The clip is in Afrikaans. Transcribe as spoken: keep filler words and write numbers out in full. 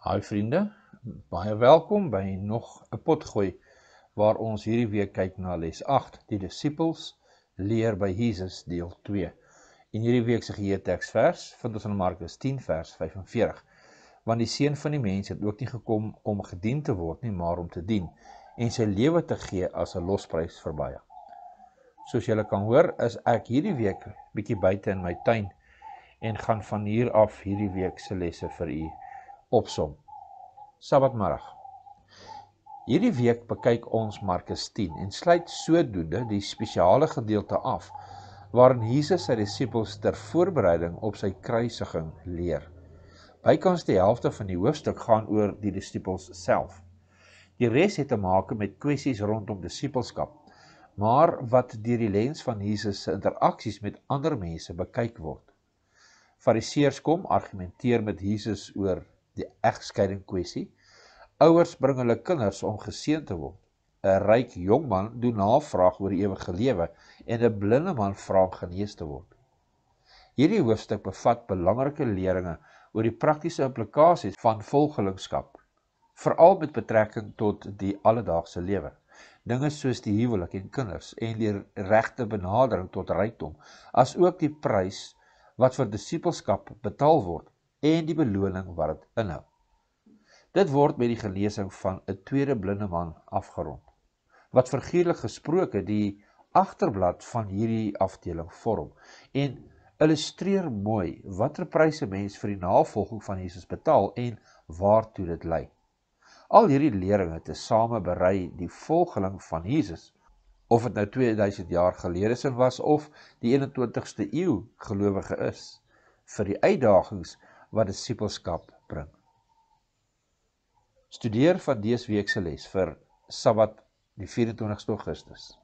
Hi vriende, baie welkom by nog 'n potgooi waar ons hierdie week kyk na les agt, die disippels leer by Jesus deel twee. In hierdie week se geheerteksvers vind ons in Markus tien vers vyf-en-veertig. Want die seun van die mens het ook nie gekom om gedien te word nie, maar om te dien en sy lewe te gee as 'n losprys vir baie. Soos julle kan hoor, is ek hierdie week bietjie buite in my tuin en gaan van hier af hierdie week se lesse vir u opsom. Sabbatmiddag. Hierdie week bekyk ons Markus tien en sluit sodoende die spesiale gedeelte af waarin Jesus sy disippels ter voorbereiding op sy kruisiging leer. Bykans die helfte van die hoofstuk gaan oor die disippels self. Die res het te maak met kwessies rondom disippelskap, maar wat deur die lens van Jesus se interaksies met ander mense bekyk word. Fariseërs kom argumenteer met Jesus oor die egskeiding kwessie. Ouers bring hulle kinders om geseën te word. 'n Ryk jongman doen navraag oor die ewige lewe en 'n blinde man vra om genees te word. Hierdie hoofstuk bevat belangrike leringe oor die praktiese implikasies van volgelingskap, veral met betrekking tot die alledaagse lewe. Dinge soos die huwelik en kinders en die regte benadering tot rykdom, as ook die prys wat vir disippelskap betaal word en die beloning wat dit inhou. Dit word met die genesing van 'n tweede blinde man afgerond, wat figuurlik gesproke die agterblad van hierdie afdeling vorm en illustreer mooi watter pryse mens vir die navolging van Jesus betaal en waartoe dit lei. Al hierdie leringe tesame berei die volgeling van Jesus, of dit nou twee duisend jaar gelede sin was of die eenentwintigste eeu gelowige is, vir die uitdagings wat disippelskap bring. Studeer van dese week se les vir Sabbat die vyf-en-twintigste Augustus.